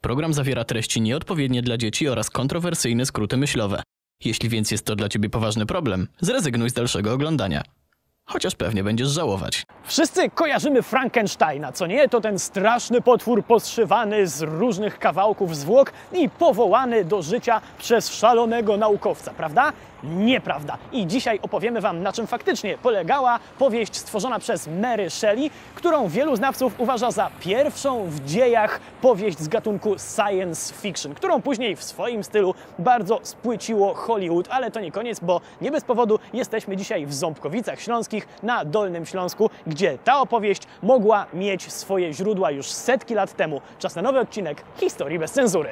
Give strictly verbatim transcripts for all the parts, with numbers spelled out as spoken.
Program zawiera treści nieodpowiednie dla dzieci oraz kontrowersyjne skróty myślowe. Jeśli więc jest to dla ciebie poważny problem, zrezygnuj z dalszego oglądania. Chociaż pewnie będziesz żałować. Wszyscy kojarzymy Frankensteina, co nie? To ten straszny potwór poszywany z różnych kawałków zwłok i powołany do życia przez szalonego naukowca, prawda? Nieprawda. I dzisiaj opowiemy wam, na czym faktycznie polegała powieść stworzona przez Mary Shelley, którą wielu znawców uważa za pierwszą w dziejach powieść z gatunku science fiction, którą później w swoim stylu bardzo spłyciło Hollywood, ale to nie koniec, bo nie bez powodu jesteśmy dzisiaj w Ząbkowicach Śląskich na Dolnym Śląsku, gdzie ta opowieść mogła mieć swoje źródła już setki lat temu. Czas na nowy odcinek Historii bez cenzury.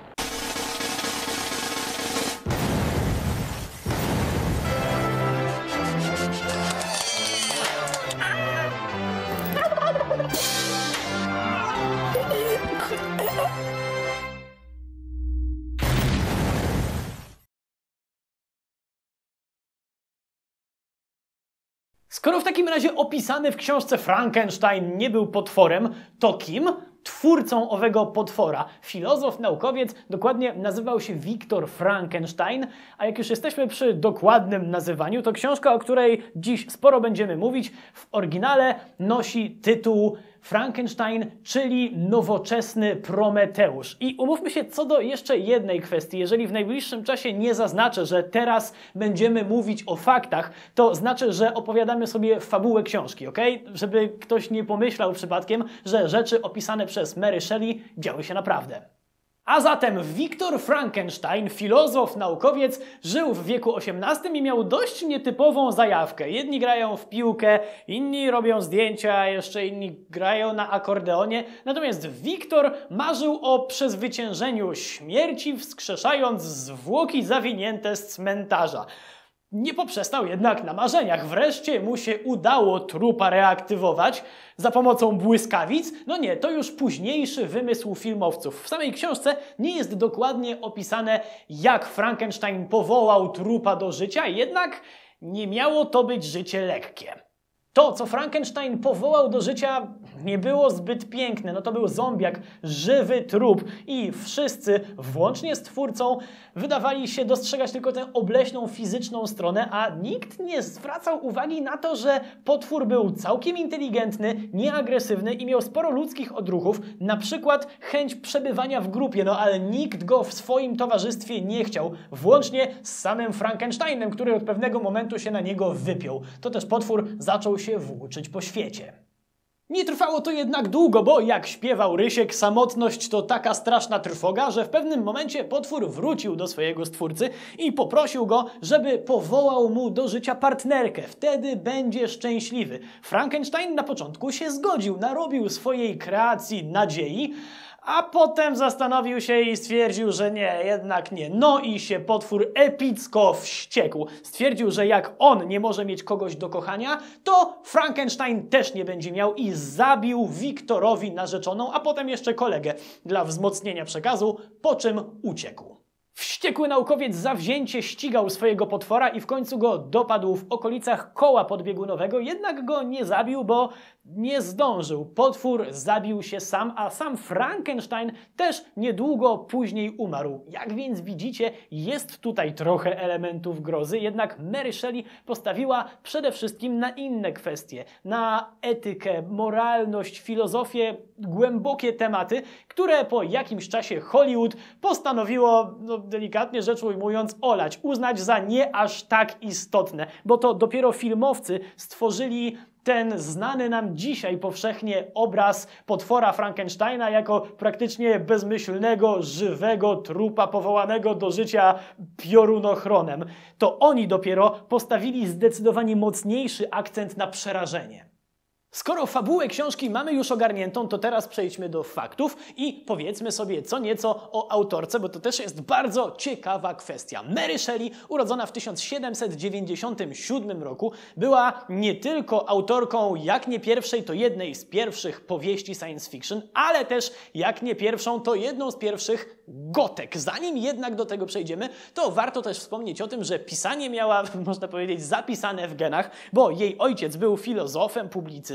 Skoro w takim razie opisany w książce Frankenstein nie był potworem, to kim? Twórcą owego potwora. Filozof, naukowiec, dokładnie nazywał się Viktor Frankenstein, a jak już jesteśmy przy dokładnym nazywaniu, to książka, o której dziś sporo będziemy mówić, w oryginale nosi tytuł Frankenstein, czyli nowoczesny Prometeusz. I umówmy się co do jeszcze jednej kwestii. Jeżeli w najbliższym czasie nie zaznaczę, że teraz będziemy mówić o faktach, to znaczy, że opowiadamy sobie fabułę książki, ok? Żeby ktoś nie pomyślał przypadkiem, że rzeczy opisane przez Mary Shelley działy się naprawdę. A zatem Viktor Frankenstein, filozof, naukowiec, żył w wieku osiemnastym i miał dość nietypową zajawkę. Jedni grają w piłkę, inni robią zdjęcia, jeszcze inni grają na akordeonie. Natomiast Viktor marzył o przezwyciężeniu śmierci, wskrzeszając zwłoki zawinięte z cmentarza. Nie poprzestał jednak na marzeniach. Wreszcie mu się udało trupa reaktywować za pomocą błyskawic. No nie, to już późniejszy wymysł filmowców. W samej książce nie jest dokładnie opisane, jak Frankenstein powołał trupa do życia, jednak nie miało to być życie lekkie. To, co Frankenstein powołał do życia, nie było zbyt piękne. No to był zombiak, żywy trup i wszyscy, włącznie z twórcą, wydawali się dostrzegać tylko tę obleśną fizyczną stronę, a nikt nie zwracał uwagi na to, że potwór był całkiem inteligentny, nieagresywny i miał sporo ludzkich odruchów, na przykład chęć przebywania w grupie, no ale nikt go w swoim towarzystwie nie chciał, włącznie z samym Frankensteinem, który od pewnego momentu się na niego wypiął. To też potwór zaczął się włóczyć po świecie. Nie trwało to jednak długo, bo jak śpiewał Rysiek, samotność to taka straszna trwoga, że w pewnym momencie potwór wrócił do swojego stwórcy i poprosił go, żeby powołał mu do życia partnerkę. Wtedy będzie szczęśliwy. Frankenstein na początku się zgodził, narobił swojej kreacji nadziei, a potem zastanowił się i stwierdził, że nie, jednak nie. No i się potwór epicko wściekł. Stwierdził, że jak on nie może mieć kogoś do kochania, to Frankenstein też nie będzie miał i zabił Wiktorowi narzeczoną, a potem jeszcze kolegę dla wzmocnienia przekazu, po czym uciekł. Wściekły naukowiec zawzięcie ścigał swojego potwora i w końcu go dopadł w okolicach koła podbiegunowego, jednak go nie zabił, bo nie zdążył. Potwór zabił się sam, a sam Frankenstein też niedługo później umarł. Jak więc widzicie, jest tutaj trochę elementów grozy, jednak Mary Shelley postawiła przede wszystkim na inne kwestie, na etykę, moralność, filozofię, głębokie tematy, które po jakimś czasie Hollywood postanowiło, no, delikatnie rzecz ujmując, olać, uznać za nie aż tak istotne, bo to dopiero filmowcy stworzyli ten znany nam dzisiaj powszechnie obraz potwora Frankensteina jako praktycznie bezmyślnego, żywego trupa powołanego do życia piorunochronem. To oni dopiero postawili zdecydowanie mocniejszy akcent na przerażenie. Skoro fabułę książki mamy już ogarniętą, to teraz przejdźmy do faktów i powiedzmy sobie co nieco o autorce, bo to też jest bardzo ciekawa kwestia. Mary Shelley, urodzona w tysiąc siedemset dziewięćdziesiątym siódmym roku, była nie tylko autorką jak nie pierwszej, to jednej z pierwszych powieści science fiction, ale też jak nie pierwszą, to jedną z pierwszych gotek. Zanim jednak do tego przejdziemy, to warto też wspomnieć o tym, że pisanie miała, można powiedzieć, zapisane w genach, bo jej ojciec był filozofem, publicystą,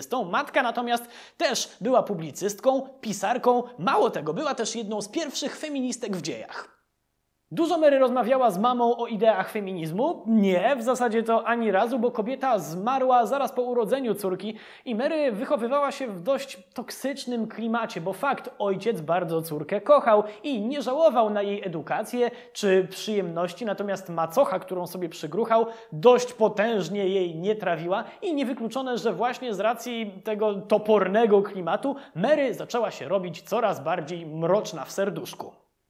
publicystą. Matka natomiast też była publicystką, pisarką, mało tego, była też jedną z pierwszych feministek w dziejach. Dużo Mary rozmawiała z mamą o ideach feminizmu? Nie, w zasadzie to ani razu, bo kobieta zmarła zaraz po urodzeniu córki i Mary wychowywała się w dość toksycznym klimacie, bo fakt, ojciec bardzo córkę kochał i nie żałował na jej edukację czy przyjemności, natomiast macocha, którą sobie przygruchał, dość potężnie jej nie trawiła i niewykluczone, że właśnie z racji tego topornego klimatu Mary zaczęła się robić coraz bardziej mroczna w serduszku.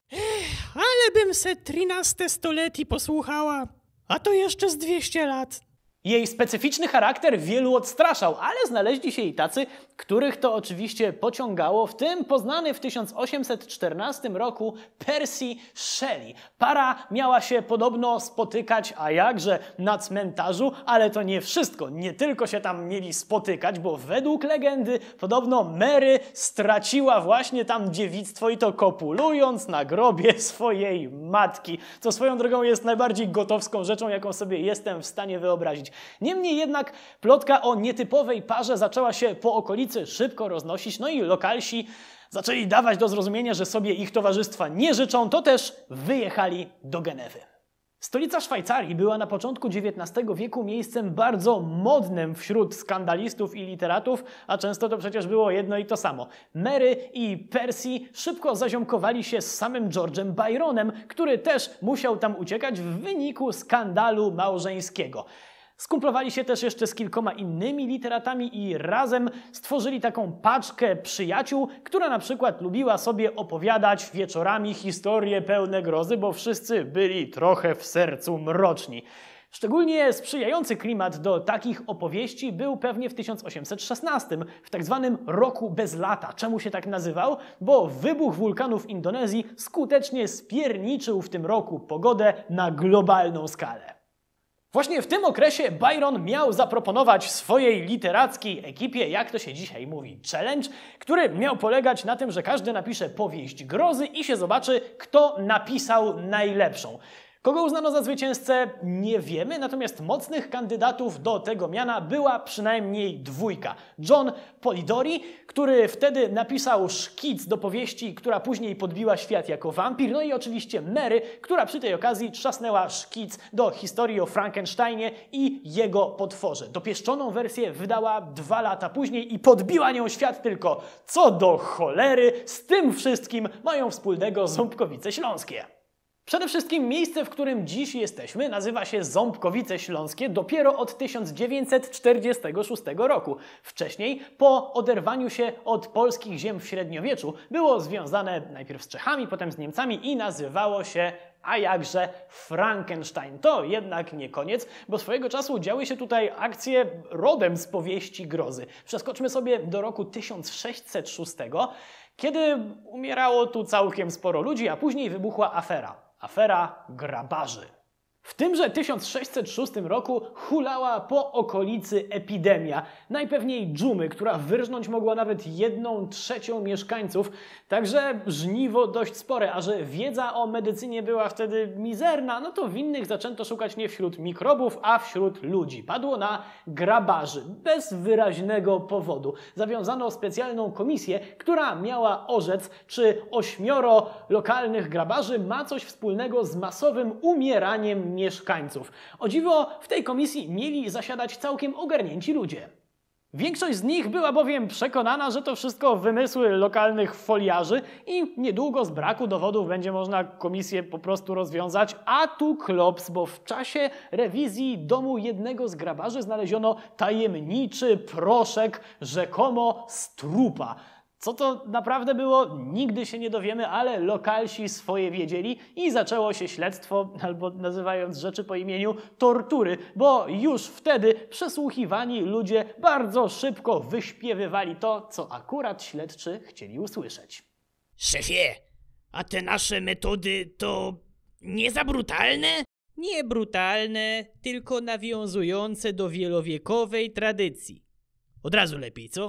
Ale bym se trzynaste stuleti posłuchała, a to jeszcze z dwieście lat. Jej specyficzny charakter wielu odstraszał, ale znaleźli się i tacy, których to oczywiście pociągało, w tym poznany w tysiąc osiemset czternastym roku Percy Shelley. Para miała się podobno spotykać, a jakże, na cmentarzu, ale to nie wszystko. Nie tylko się tam mieli spotykać, bo według legendy podobno Mary straciła właśnie tam dziewictwo i to kopulując na grobie swojej matki, co swoją drogą jest najbardziej gotowską rzeczą, jaką sobie jestem w stanie wyobrazić. Niemniej jednak plotka o nietypowej parze zaczęła się po okolicy szybko roznosić, no i lokalsi zaczęli dawać do zrozumienia, że sobie ich towarzystwa nie życzą, to też wyjechali do Genewy. Stolica Szwajcarii była na początku dziewiętnastego wieku miejscem bardzo modnym wśród skandalistów i literatów, a często to przecież było jedno i to samo. Mary i Percy szybko zaziomkowali się z samym George'em Byronem, który też musiał tam uciekać w wyniku skandalu małżeńskiego. Skumplowali się też jeszcze z kilkoma innymi literatami i razem stworzyli taką paczkę przyjaciół, która na przykład lubiła sobie opowiadać wieczorami historie pełne grozy, bo wszyscy byli trochę w sercu mroczni. Szczególnie sprzyjający klimat do takich opowieści był pewnie w tysiąc osiemset szesnastym, w tak zwanym roku bez lata. Czemu się tak nazywał? Bo wybuch wulkanu w Indonezji skutecznie spierniczył w tym roku pogodę na globalną skalę. Właśnie w tym okresie Byron miał zaproponować swojej literackiej ekipie, jak to się dzisiaj mówi, challenge, który miał polegać na tym, że każdy napisze powieść grozy i się zobaczy, kto napisał najlepszą. Kogo uznano za zwycięzcę, nie wiemy, natomiast mocnych kandydatów do tego miana była przynajmniej dwójka. John Polidori, który wtedy napisał szkic do powieści, która później podbiła świat jako wampir, no i oczywiście Mary, która przy tej okazji trzasnęła szkic do historii o Frankensteinie i jego potworze. Dopieszczoną wersję wydała dwa lata później i podbiła nią świat, tylko co do cholery z tym wszystkim mają wspólnego Ząbkowice Śląskie. Przede wszystkim miejsce, w którym dziś jesteśmy, nazywa się Ząbkowice Śląskie dopiero od tysiąc dziewięćset czterdziestego szóstego roku. Wcześniej, po oderwaniu się od polskich ziem w średniowieczu, było związane najpierw z Czechami, potem z Niemcami i nazywało się, a jakże, Frankenstein. To jednak nie koniec, bo swojego czasu działy się tutaj akcje rodem z powieści grozy. Przeskoczmy sobie do roku tysiąc sześćset szóstego, kiedy umierało tu całkiem sporo ludzi, a później wybuchła afera. Afera grabarzy. W tymże tysiąc sześćset szóstym roku hulała po okolicy epidemia, najpewniej dżumy, która wyrżnąć mogła nawet jedną trzecią mieszkańców, także żniwo dość spore, a że wiedza o medycynie była wtedy mizerna, no to winnych zaczęto szukać nie wśród mikrobów, a wśród ludzi. Padło na grabarzy, bez wyraźnego powodu. Zawiązano specjalną komisję, która miała orzec, czy ośmioro lokalnych grabarzy ma coś wspólnego z masowym umieraniem mieszkańców. O dziwo, w tej komisji mieli zasiadać całkiem ogarnięci ludzie. Większość z nich była bowiem przekonana, że to wszystko wymysły lokalnych foliarzy i niedługo z braku dowodów będzie można komisję po prostu rozwiązać, a tu klops, bo w czasie rewizji domu jednego z grabarzy znaleziono tajemniczy proszek, rzekomo z trupa. Co to naprawdę było, nigdy się nie dowiemy, ale lokalsi swoje wiedzieli i zaczęło się śledztwo, albo nazywając rzeczy po imieniu, tortury, bo już wtedy przesłuchiwani ludzie bardzo szybko wyśpiewywali to, co akurat śledczy chcieli usłyszeć. Szefie, a te nasze metody to nie za brutalne? Nie brutalne, tylko nawiązujące do wielowiekowej tradycji. Od razu lepiej, co?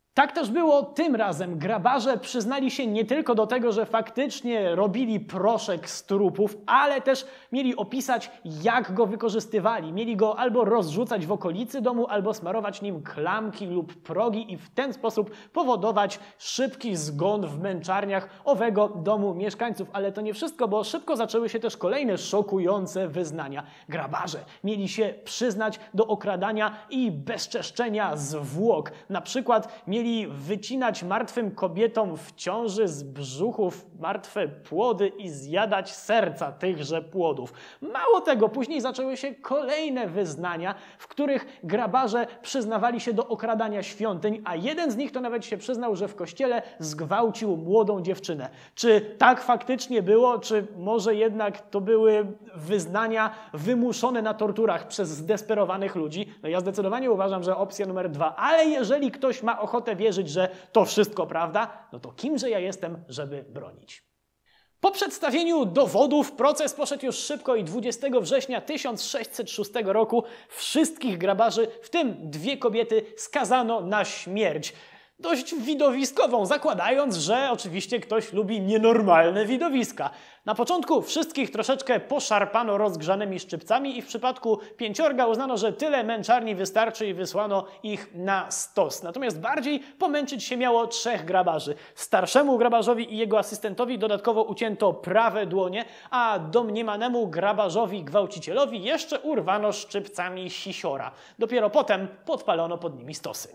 Tak też było tym razem. Grabarze przyznali się nie tylko do tego, że faktycznie robili proszek z trupów, ale też mieli opisać, jak go wykorzystywali. Mieli go albo rozrzucać w okolicy domu, albo smarować nim klamki lub progi i w ten sposób powodować szybki zgon w męczarniach owego domu mieszkańców. Ale to nie wszystko, bo szybko zaczęły się też kolejne szokujące wyznania. Grabarze mieli się przyznać do okradania i bezczeszczenia zwłok. Na przykład mieli wycinać martwym kobietom w ciąży z brzuchów martwe płody i zjadać serca tychże płodów. Mało tego, później zaczęły się kolejne wyznania, w których grabarze przyznawali się do okradania świątyń, a jeden z nich to nawet się przyznał, że w kościele zgwałcił młodą dziewczynę. Czy tak faktycznie było, czy może jednak to były wyznania wymuszone na torturach przez zdesperowanych ludzi? No ja zdecydowanie uważam, że opcja numer dwa, ale jeżeli ktoś ma ochotę wierzyć, że to wszystko prawda, no to kimże ja jestem, żeby bronić? Po przedstawieniu dowodów proces poszedł już szybko i dwudziestego września tysiąc sześćset szóstego roku wszystkich grabarzy, w tym dwie kobiety, skazano na śmierć. Dość widowiskową, zakładając, że oczywiście ktoś lubi nienormalne widowiska. Na początku wszystkich troszeczkę poszarpano rozgrzanymi szczypcami i w przypadku pięciorga uznano, że tyle męczarni wystarczy i wysłano ich na stos. Natomiast bardziej pomęczyć się miało trzech grabarzy. Starszemu grabarzowi i jego asystentowi dodatkowo ucięto prawe dłonie, a domniemanemu grabarzowi gwałcicielowi jeszcze urwano szczypcami sisiora. Dopiero potem podpalono pod nimi stosy.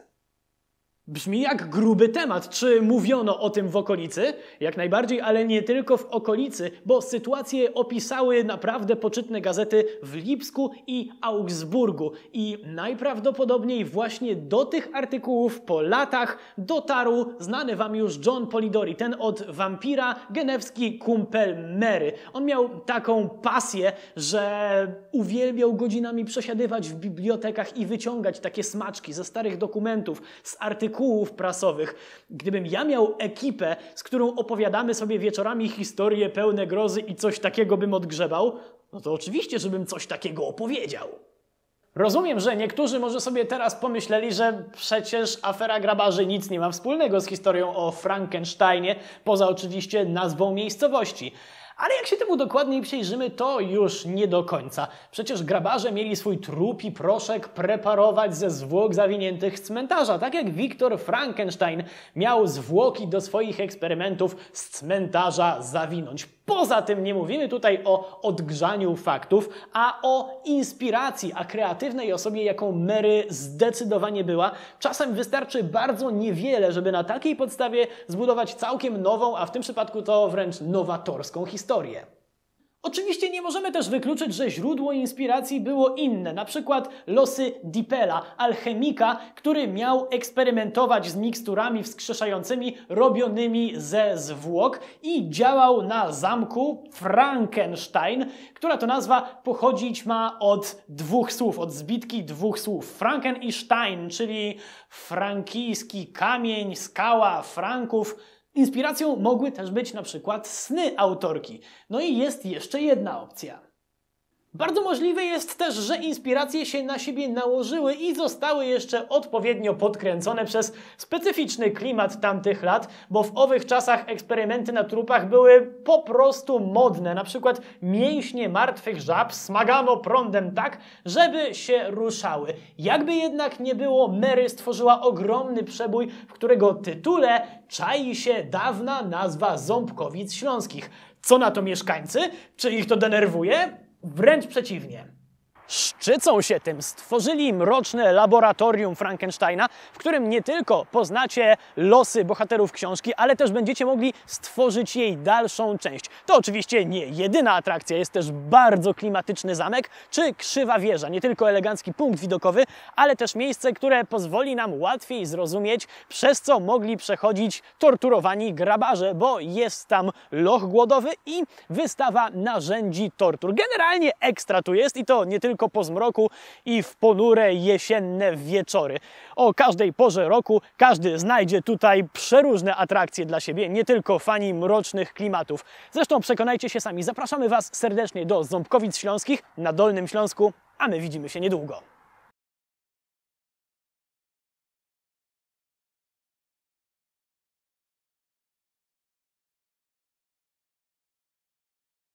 Brzmi jak gruby temat. Czy mówiono o tym w okolicy? Jak najbardziej, ale nie tylko w okolicy, bo sytuację opisały naprawdę poczytne gazety w Lipsku i Augsburgu. I najprawdopodobniej właśnie do tych artykułów po latach dotarł znany wam już John Polidori, ten od wampira, genewski kumpel Mary. On miał taką pasję, że uwielbiał godzinami przesiadywać w bibliotekach i wyciągać takie smaczki ze starych dokumentów, z artykułów prasowych. Gdybym ja miał ekipę, z którą opowiadamy sobie wieczorami historie pełne grozy i coś takiego bym odgrzebał, no to oczywiście, żebym coś takiego opowiedział. Rozumiem, że niektórzy może sobie teraz pomyśleli, że przecież afera grabarzy nic nie ma wspólnego z historią o Frankensteinie, poza oczywiście nazwą miejscowości. Ale jak się temu dokładniej przyjrzymy, to już nie do końca. Przecież grabarze mieli swój trup i proszek preparować ze zwłok zawiniętych z cmentarza, tak jak Wiktor Frankenstein miał zwłoki do swoich eksperymentów z cmentarza zawinąć. Poza tym nie mówimy tutaj o odgrzaniu faktów, a o inspiracji, a kreatywnej osobie, jaką Mary zdecydowanie była. Czasem wystarczy bardzo niewiele, żeby na takiej podstawie zbudować całkiem nową, a w tym przypadku to wręcz nowatorską historię. Oczywiście nie możemy też wykluczyć, że źródło inspiracji było inne, na przykład losy Dipela, alchemika, który miał eksperymentować z miksturami wskrzeszającymi robionymi ze zwłok i działał na zamku Frankenstein, która to nazwa pochodzić ma od dwóch słów, od zbitki dwóch słów. Franken i Stein, czyli frankijski kamień, skała Franków. Inspiracją mogły też być na przykład sny autorki. No i jest jeszcze jedna opcja. Bardzo możliwe jest też, że inspiracje się na siebie nałożyły i zostały jeszcze odpowiednio podkręcone przez specyficzny klimat tamtych lat, bo w owych czasach eksperymenty na trupach były po prostu modne. Na przykład mięśnie martwych żab smagano prądem tak, żeby się ruszały. Jakby jednak nie było, Mary stworzyła ogromny przebój, w którego tytule czai się dawna nazwa Ząbkowic Śląskich. Co na to mieszkańcy? Czy ich to denerwuje? Wręcz przeciwnie. Szczycą się tym, stworzyli mroczne laboratorium Frankensteina, w którym nie tylko poznacie losy bohaterów książki, ale też będziecie mogli stworzyć jej dalszą część. To oczywiście nie jedyna atrakcja, jest też bardzo klimatyczny zamek czy krzywa wieża, nie tylko elegancki punkt widokowy, ale też miejsce, które pozwoli nam łatwiej zrozumieć, przez co mogli przechodzić torturowani grabarze, bo jest tam loch głodowy i wystawa narzędzi tortur. Generalnie ekstra tu jest i to nie tylko tylko po zmroku i w ponure jesienne wieczory. O każdej porze roku każdy znajdzie tutaj przeróżne atrakcje dla siebie, nie tylko fani mrocznych klimatów. Zresztą przekonajcie się sami. Zapraszamy Was serdecznie do Ząbkowic Śląskich na Dolnym Śląsku, a my widzimy się niedługo.